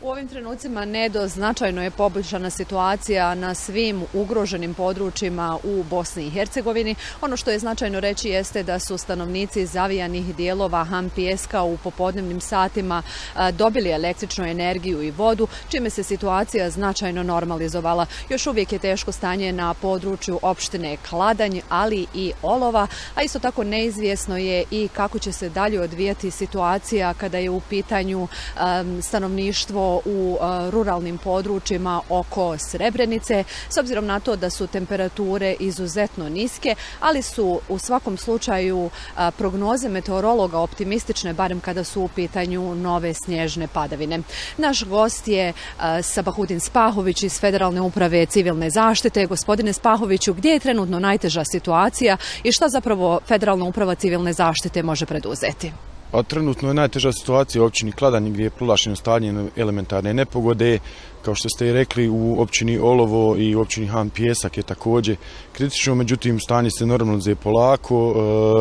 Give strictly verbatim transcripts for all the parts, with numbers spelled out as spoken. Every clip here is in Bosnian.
U ovim trenucima, Nedo, značajno je poboljšana situacija na svim ugroženim područjima u Bosni i Hercegovini. Ono što je značajno reći jeste da su stanovnici zavijanih dijelova Han Pijeska u popodnevnim satima dobili električnu energiju i vodu, čime se situacija značajno normalizovala. Još uvijek je teško stanje na području opštine Kladanj, ali i Olova, a isto tako neizvjesno je i kako će se dalje odvijati situacija kada je u pitanju stanovništvo u ruralnim područjima oko Srebrenice, s obzirom na to da su temperature izuzetno niske, ali su u svakom slučaju prognoze meteorologa optimistične, barem kada su u pitanju nove snježne padavine. Naš gost je Sabahudin Spahović iz Federalne uprave civilne zaštite. Gospodine Spahoviću, gdje je trenutno najteža situacija i šta zapravo Federalna uprava civilne zaštite može preduzeti? Pa trenutno je najteža situacija u općini Kladanj gdje je proglašeno stanje elementarne nepogode. Kao što ste i rekli, u općini Olovo i u općini Han Pijesak je također kritično, međutim stanje se normalizuje polako.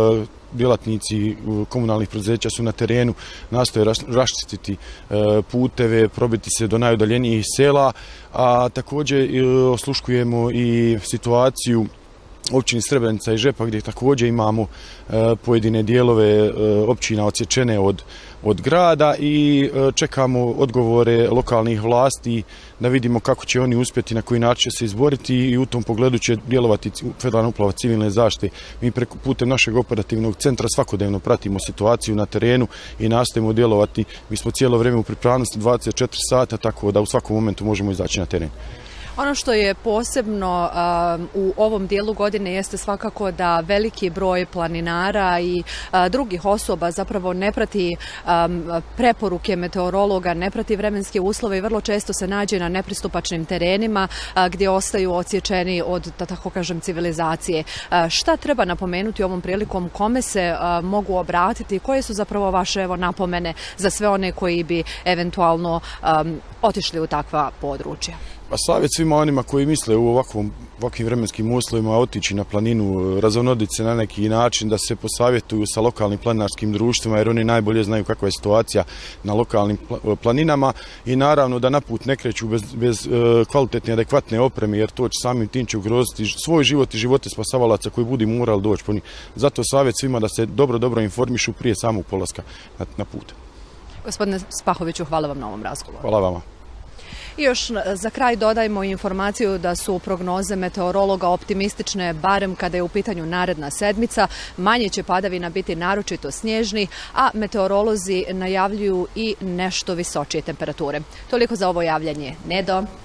Djelatnici komunalnih preduzeća su na terenu, nastoje raščistiti puteve, probiti se do najudaljenijih sela, a također osluškujemo i situaciju općini Srebrenica i Žepa gdje također imamo e, pojedine dijelove e, općina odsječene od, od grada i e, čekamo odgovore lokalnih vlasti da vidimo kako će oni uspjeti, na koji način će se izboriti i u tom pogledu će djelovati Federalna uprava civilne zaštite. Mi preko putem našeg operativnog centra svakodnevno pratimo situaciju na terenu i nastojimo djelovati. Mi smo cijelo vrijeme u pripravnosti dvadeset četiri sata, tako da u svakom momentu možemo izaći na teren. Ono što je posebno um, u ovom dijelu godine jeste svakako da veliki broj planinara i uh, drugih osoba zapravo ne prati um, preporuke meteorologa, ne prati vremenske uslove i vrlo često se nađe na nepristupačnim terenima uh, gdje ostaju odsječeni od, da tako kažem, civilizacije. Uh, šta treba napomenuti ovom prilikom, kome se uh, mogu obratiti, koje su zapravo vaše evo, napomene za sve one koji bi eventualno um, otišli u takva područja? Pa savjet svima onima koji misle u ovakvom, ovakvim vremenskim uslovima otići na planinu, razonoditi se na neki način, da se posavjetuju sa lokalnim planinarskim društvima jer oni najbolje znaju kakva je situacija na lokalnim planinama i naravno da na put ne kreću bez, bez kvalitetne i adekvatne opreme jer to će samim tim će ugroziti svoj život i živote spasavalaca koji budu morali doći po njih. Zato savjet svima da se dobro, dobro informišu prije samog polaska na, na put. Gospodine Spahoviću, hvala vam na ovom razgovoru. Hvala vama. I još za kraj dodajmo informaciju da su prognoze meteorologa optimistične, barem kada je u pitanju naredna sedmica. Manje će padavina biti naročito snježni, a meteorolozi najavljuju i nešto visočije temperature. Toliko za ovo javljanje. Nedo.